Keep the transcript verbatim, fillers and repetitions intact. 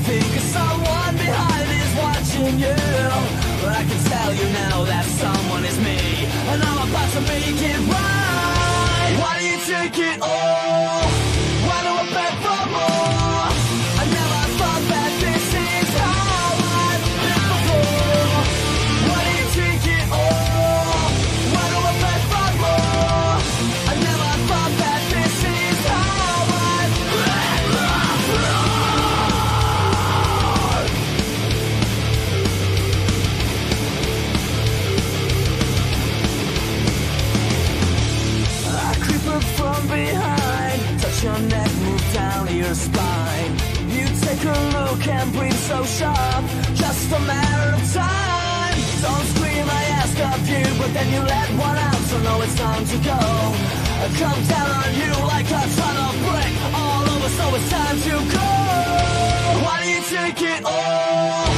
Because someone behind is watching you. But I can tell you now that someone is me, and I'm about to make it right. Why do you take it all? Why do I beg for more? I never thought that this is how I've been before. Why do you take it all? Why do I beg for more? I never thought that this is how I've been before. I creep up from behind, touch your neck, move down to your spine. You take a look and breathe so sharp, just a matter of time. Don't scream, I ask of you, but then you let one out, so know it's time to go. I come down on you like a ton of brick, all over, so it's time to go. Why do you take it all?